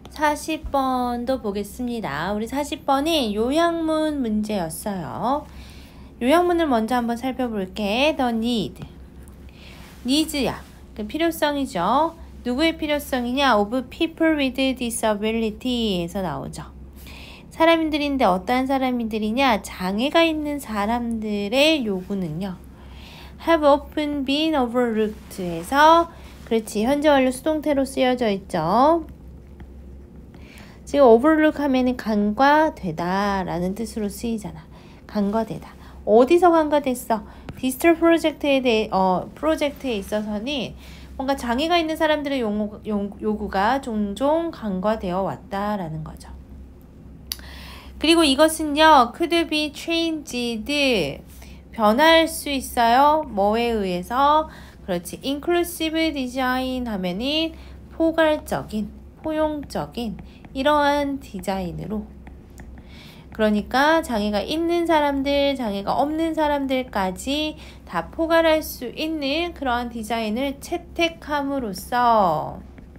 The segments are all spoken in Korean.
40번도 보겠습니다. 우리 40번이 요약문 문제였어요. 요약문을 먼저 한번 살펴볼게. The need. needs야. 그 필요성이죠. 누구의 필요성이냐? of people with disability에서 나오죠. 사람들인데 어떠한 사람들이냐? 장애가 있는 사람들의 요구는요. have often been overlooked 해서 그렇지. 현재 완료 수동태로 쓰여져 있죠. 지금 overlook 하면은 간과되다 라는 뜻으로 쓰이잖아. 간과되다. 어디서 간과됐어? 디지털 프로젝트에 있어서는 뭔가 장애가 있는 사람들의 요구가 종종 간과되어 왔다라는 거죠. 그리고 이것은요, could be changed. 변할 수 있어요. 뭐에 의해서? 그렇지. inclusive design 하면은 포괄적인, 포용적인 이러한 디자인으로. 그러니까 장애가 있는 사람들, 장애가 없는 사람들까지 다 포괄할 수 있는 그러한 디자인을 채택함으로써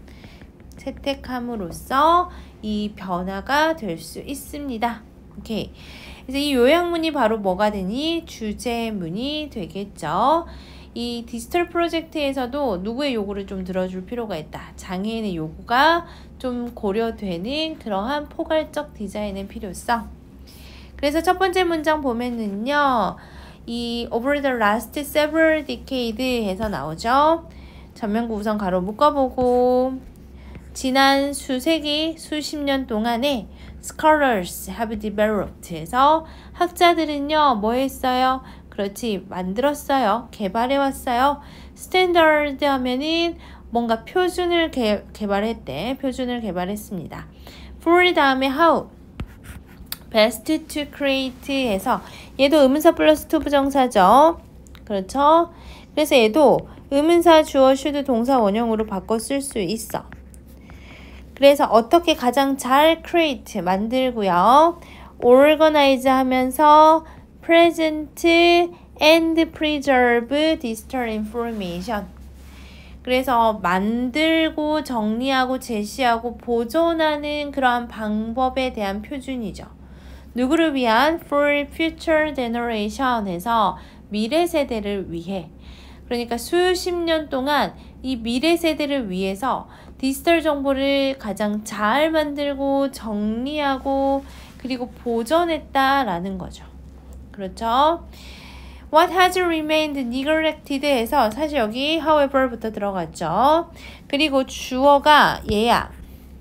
이 변화가 될 수 있습니다. 오케이. 그래서 이 요약문이 바로 뭐가 되니? 주제문이 되겠죠. 이 디지털 프로젝트에서도 누구의 요구를 좀 들어줄 필요가 있다. 장애인의 요구가 좀 고려되는 그러한 포괄적 디자인의 필요성. 그래서 첫 번째 문장 보면은요. 이 over the last several decade 해서 나오죠. 전면구 우선 가로 묶어보고 지난 수세기, 수십 년 동안에 scholars have developed 해서 학자들은요. 뭐 했어요? 그렇지. 만들었어요. 개발해왔어요. 스탠다드 하면은 뭔가 표준을 개발했대. 표준을 개발했습니다. for 다음에 how. best to create 해서 얘도 의문사 플러스 to 부정사죠. 그렇죠? 그래서 얘도 의문사 주어 should 동사 원형으로 바꿔 쓸 수 있어. 그래서 어떻게 가장 잘 create 만들고요. organize 하면서 present and preserve digital information. 그래서 만들고 정리하고 제시하고 보존하는 그러한 방법에 대한 표준이죠. 누구를 위한? for future generation 해서 미래 세대를 위해. 그러니까 수십 년 동안 이 미래 세대를 위해서 디지털 정보를 가장 잘 만들고 정리하고 그리고 보존했다라는 거죠. 그렇죠? What has remained neglected 해서 사실 여기 however부터 들어갔죠. 그리고 주어가 얘야.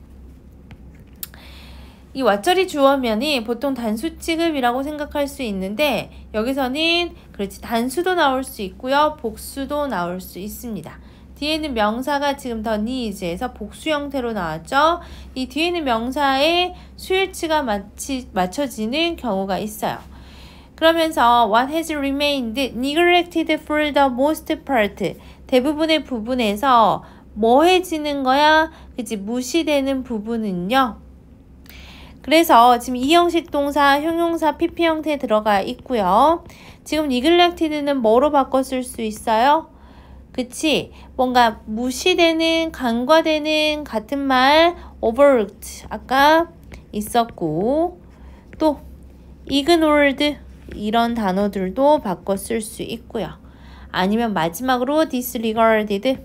이 왓절이 주어면이 보통 단수 취급이라고 생각할 수 있는데 여기서는 그렇지 단수도 나올 수 있고요. 복수도 나올 수 있습니다. 뒤에는 명사가 지금 더 needs에서 복수 형태로 나왔죠. 이 뒤에는 명사의 수일치가 맞춰지는 경우가 있어요. 그러면서 what has remained neglected for the most part 대부분의 부분에서 뭐해지는 거야? 그치? 무시되는 부분은요. 그래서 지금 이 형식 동사, 형용사, PP 형태에 들어가 있고요. 지금 neglected는 뭐로 바꿔 쓸 수 있어요? 그치? 뭔가 무시되는, 간과되는 같은 말 overlooked 아까 있었고 또 ignored 이런 단어들도 바꿔 쓸 수 있고요. 아니면 마지막으로 disregarded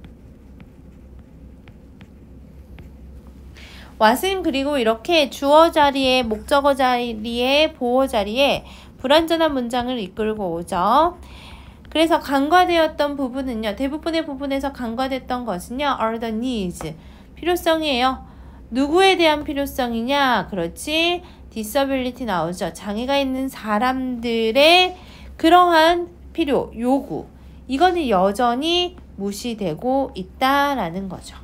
what은 그리고 이렇게 주어 자리에, 목적어 자리에, 보어 자리에 불완전한 문장을 이끌고 오죠. 그래서 간과되었던 부분은요. 대부분의 부분에서 간과됐던 것은요. are the needs. 필요성이에요. 누구에 대한 필요성이냐? 그렇지. disability 나오죠. 장애가 있는 사람들의 그러한 필요, 요구. 이거는 여전히 무시되고 있다라는 거죠.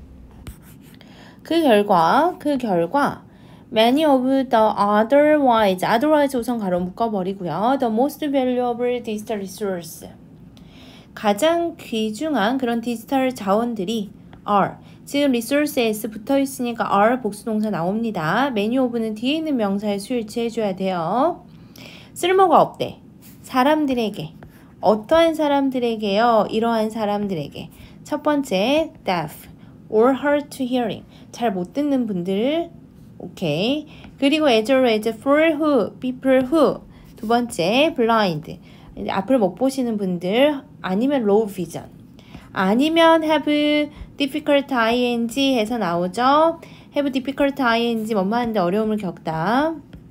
그 결과 many of the otherwise 우선 가로 묶어버리고요. the most valuable digital resource 가장 귀중한 그런 디지털 자원들이 are 지금 resources 붙어 있으니까 are 복수동사 나옵니다. many of는 뒤에 있는 명사에 수일치 해줘야 돼요. 쓸모가 없대. 사람들에게 어떠한 사람들에게요? 이러한 사람들에게 첫 번째 deaf or hard to hearing. 잘 못 듣는 분들. 오케이. 그리고 as well as for who, people who. 두 번째, blind. 앞을 못 보시는 분들. 아니면 low vision. 아니면 have difficult ing 해서 나오죠. have difficult ing 뭐뭐 하는데 어려움을 겪다.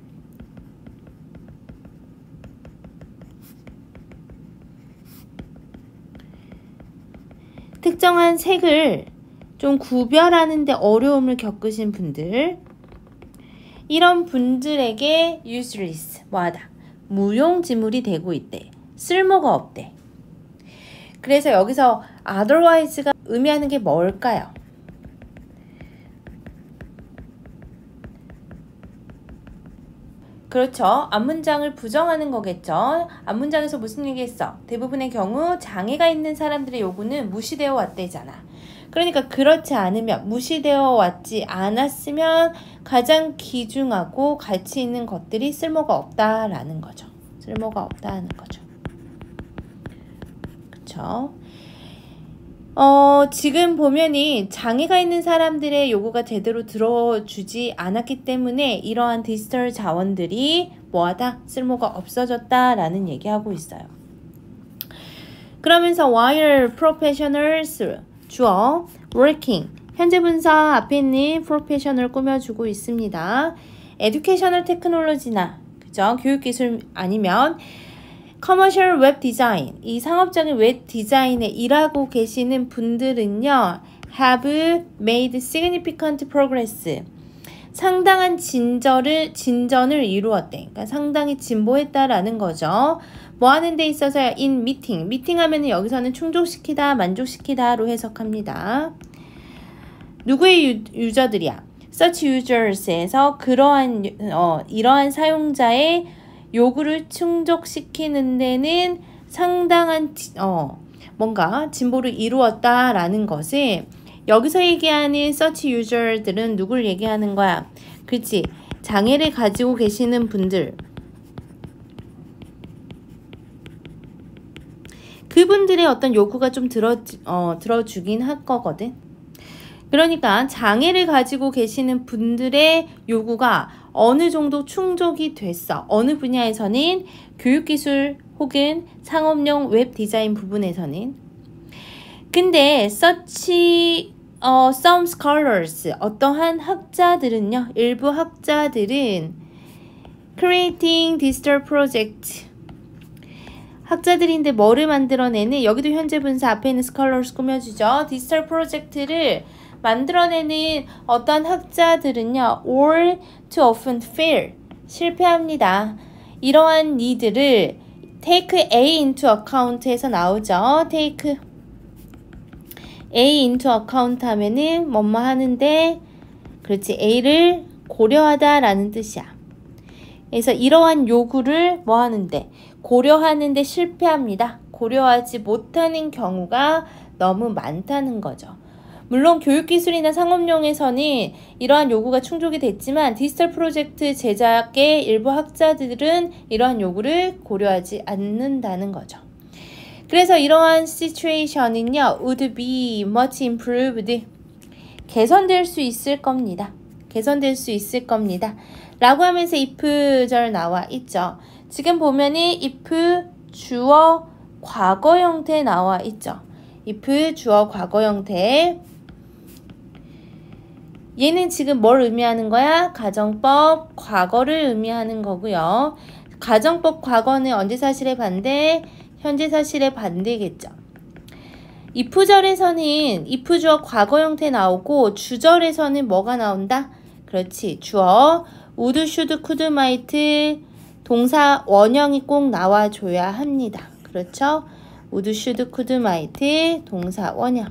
특정한 색을 좀 구별하는데 어려움을 겪으신 분들. 이런 분들에게 useless, 뭐하다. 무용지물이 되고 있대. 쓸모가 없대. 그래서 여기서 otherwise가 의미하는 게 뭘까요? 그렇죠. 앞문장을 부정하는 거겠죠. 앞문장에서 무슨 얘기했어? 대부분의 경우 장애가 있는 사람들의 요구는 무시되어 왔대잖아. 그러니까 그렇지 않으면, 무시되어 왔지 않았으면 가장 귀중하고 가치 있는 것들이 쓸모가 없다라는 거죠. 쓸모가 없다는 거죠. 그쵸? 지금 보면이 장애가 있는 사람들의 요구가 제대로 들어주지 않았기 때문에 이러한 디지털 자원들이 뭐하다? 쓸모가 없어졌다라는 얘기하고 있어요. 그러면서 while professionals 주어 working 현재 분사 앞에 있는 professional 꾸며주고 있습니다. educational technology나 그죠? 교육기술 아니면 커머셜 웹 디자인, 이 상업적인 웹 디자인에 일하고 계시는 분들은요, have made significant progress. 상당한 진전을 이루었대. 그러니까 상당히 진보했다라는 거죠. 뭐 하는 데 있어서요? in meeting. 미팅 하면은 여기서는 충족시키다, 만족시키다로 해석합니다. 누구의 유저들이야? such users에서 이러한 사용자의 요구를 충족시키는 데는 상당한 뭔가 진보를 이루었다라는 것을 여기서 얘기하는 such user들은 누굴 얘기하는 거야? 그렇지. 장애를 가지고 계시는 분들. 그분들의 어떤 요구가 좀 들어주긴 할 거거든. 그러니까 장애를 가지고 계시는 분들의 요구가 어느 정도 충족이 됐어. 어느 분야에서는 교육기술 혹은 상업용 웹 디자인 부분에서는. 근데 such some scholars 어떠한 학자들은요. 일부 학자들은 creating digital project 학자들인데 뭐를 만들어내는 여기도 현재 분사 앞에 있는 scholars 꾸며주죠. 디지털 프로젝트를 만들어내는 어떤 학자들은요. or too often fail. 실패합니다. 이러한 이들을 take A into account 해서 나오죠. take A into account 하면은 뭐뭐 하는데 그렇지. A를 고려하다 라는 뜻이야. 그래서 이러한 요구를 뭐 하는데 고려하는데 실패합니다. 고려하지 못하는 경우가 너무 많다는 거죠. 물론 교육기술이나 상업용에서는 이러한 요구가 충족이 됐지만 디지털 프로젝트 제작의 일부 학자들은 이러한 요구를 고려하지 않는다는 거죠. 그래서 이러한 situation은요, would be much improved. 개선될 수 있을 겁니다. 개선될 수 있을 겁니다. 라고 하면서 if절 나와 있죠. 지금 보면은 if 주어 과거 형태 나와 있죠. if 주어 과거 형태. 얘는 지금 뭘 의미하는 거야? 가정법 과거를 의미하는 거고요. 가정법 과거는 언제 사실의 반대? 현재 사실의 반대겠죠. if절에서는 if 주어 과거 형태 나오고 주절에서는 뭐가 나온다? 그렇지. 주어 would, should, could, might 동사 원형이 꼭 나와줘야 합니다. 그렇죠? would, should, could, might 동사 원형.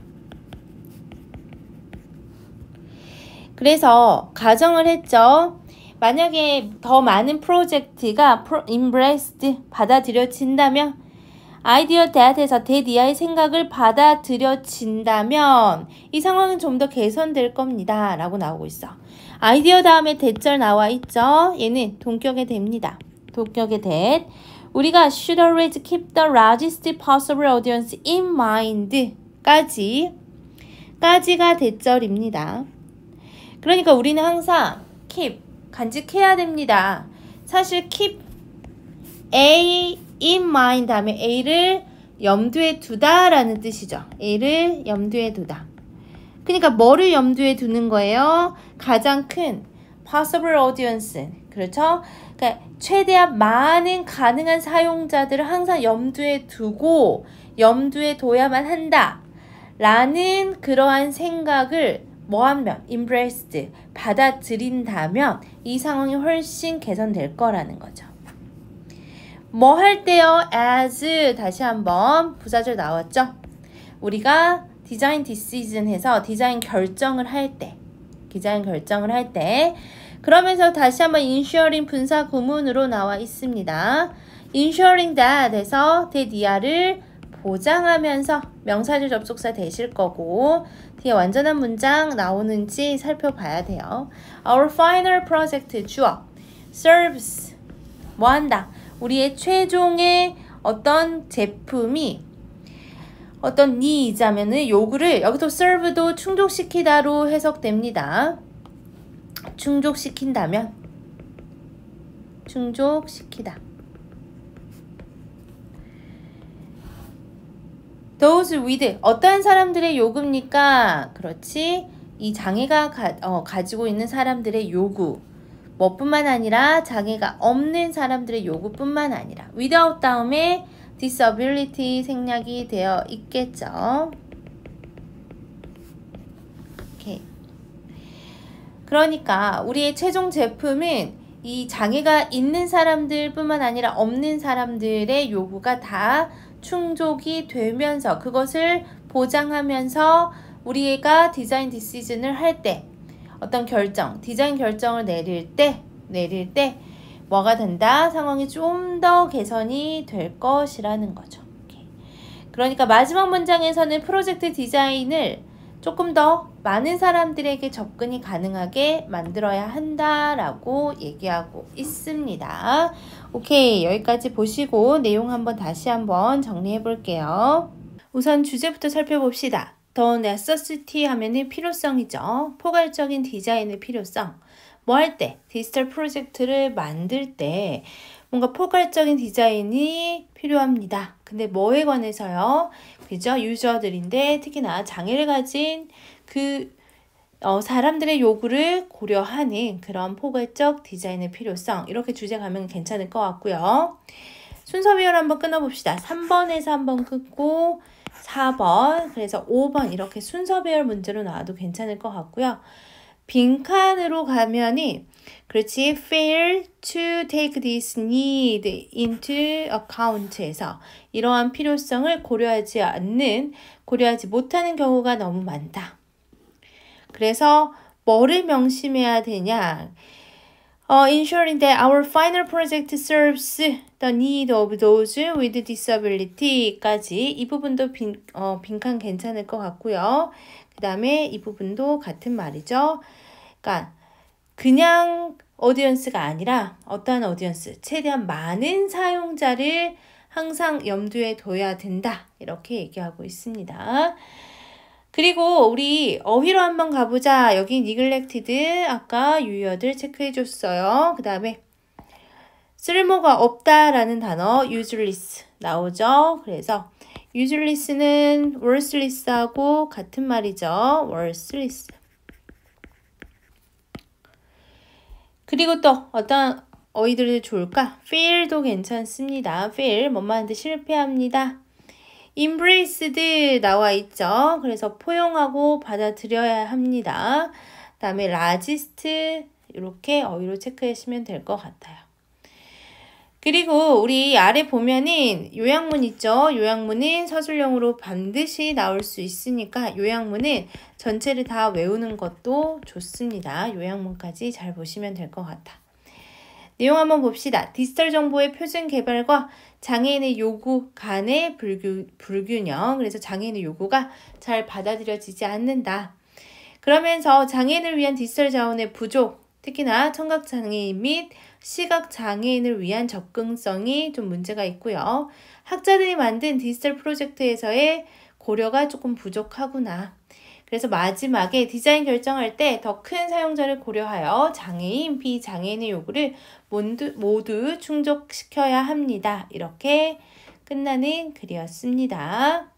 그래서 가정을 했죠. 만약에 더 많은 프로젝트가 embraced 받아들여진다면 아이디어 that에서 that 이하의 생각을 받아들여진다면 이 상황은 좀 더 개선될 겁니다. 라고 나오고 있어. 아이디어 다음에 that절 나와 있죠. 얘는 동격의 that입니다. 동격의 that. 우리가 should always keep the largest possible audience in mind 까지 까지가 대절입니다. 그러니까 우리는 항상 keep, 간직해야 됩니다. 사실 keep A in mind 다음에 A를 염두에 두다 라는 뜻이죠. A를 염두에 두다. 그러니까 뭐를 염두에 두는 거예요? 가장 큰 possible audience. 그렇죠? 그러니까 최대한 많은 가능한 사용자들을 항상 염두에 두고 염두에 둬야만 한다. 라는 그러한 생각을 뭐하면 embraced, 받아들인다면 이 상황이 훨씬 개선될 거라는 거죠. 뭐 할 때요? as 다시 한번 부사절 나왔죠? 우리가 디자인 디시즌 해서 디자인 결정을 할 때 그러면서 다시 한번 ensuring 분사 구문으로 나와 있습니다. ensuring that 해서 that 보장하면서 명사절 접속사 되실 거고 뒤에 완전한 문장 나오는지 살펴봐야 돼요. Our final project 주어 serves 뭐 한다? 우리의 최종의 어떤 제품이 어떤 needs하면은 요구를 여기서 serve도 충족시키다로 해석됩니다. 충족시킨다면 충족시키다. Those with 어떠한 사람들의 요구입니까? 그렇지. 이 장애가 가지고 있는 사람들의 요구 뭐뿐만 아니라 장애가 없는 사람들의 요구뿐만 아니라 without 다음에 disability 생략이 되어 있겠죠. 오케이. 그러니까 우리의 최종 제품은 이 장애가 있는 사람들 뿐만 아니라 없는 사람들의 요구가 다 충족이 되면서 그것을 보장하면서 우리가 디자인 디시즌을 할 때 어떤 결정, 디자인 결정을 내릴 때 뭐가 된다? 상황이 좀 더 개선이 될 것이라는 거죠. 오케이. 그러니까 마지막 문장에서는 프로젝트 디자인을 조금 더 많은 사람들에게 접근이 가능하게 만들어야 한다라고 얘기하고 있습니다. 오케이, 여기까지 보시고 내용 한번 다시 한번 정리해 볼게요. 우선 주제부터 살펴봅시다. The necessity 하면은 필요성이죠. 포괄적인 디자인의 필요성. 뭐 할 때? 디지털 프로젝트를 만들 때 뭔가 포괄적인 디자인이 필요합니다. 근데 뭐에 관해서요? 그죠? 유저들인데 특히나 장애를 가진 사람들의 요구를 고려하는 그런 포괄적 디자인의 필요성. 이렇게 주제 가면 괜찮을 것 같고요. 순서 배열 한번 끊어봅시다. 3번에서 한번 끊고 4번, 그래서 5번 이렇게 순서 배열 문제로 나와도 괜찮을 것 같고요. 빈칸으로 가면이 그렇지 fail to take this need into account에서 이러한 필요성을 고려하지 못하는 경우가 너무 많다. 그래서 뭐를 명심해야 되냐? Ensuring that our final project serves the need of those with disability까지 이 부분도 빈칸 괜찮을 것 같고요. 그 다음에 이 부분도 같은 말이죠. 그러니까 그냥 오디언스가 아니라 어떠한 오디언스, 최대한 많은 사용자를 항상 염두에 둬야 된다. 이렇게 얘기하고 있습니다. 그리고 우리 어휘로 한번 가보자. 여기 neglected 아까 유의어들 체크해 줬어요. 그 다음에 쓸모가 없다라는 단어 useless 나오죠. 그래서 useless는 worthless하고 같은 말이죠. worthless. 그리고 또 어떤 어휘들이 좋을까? fail도 괜찮습니다. fail 뭐만 하는데 실패합니다. embraced 나와 있죠. 그래서 포용하고 받아들여야 합니다. 그 다음에 largest 이렇게 어휘로 체크하시면 될 것 같아요. 그리고 우리 아래 보면은 요약문 있죠. 요약문은 서술형으로 반드시 나올 수 있으니까 요약문은 전체를 다 외우는 것도 좋습니다. 요약문까지 잘 보시면 될 것 같아. 내용 한번 봅시다. 디지털 정보의 표준 개발과 장애인의 요구 간의 불균형. 그래서 장애인의 요구가 잘 받아들여지지 않는다. 그러면서 장애인을 위한 디지털 자원의 부족, 특히나 청각장애인 및 시각장애인을 위한 접근성이 좀 문제가 있고요. 학자들이 만든 디지털 프로젝트에서의 고려가 조금 부족하구나. 그래서 마지막에 디자인 결정할 때 더 큰 사용자를 고려하여 장애인, 비장애인의 요구를 모두 충족시켜야 합니다. 이렇게 끝나는 글이었습니다.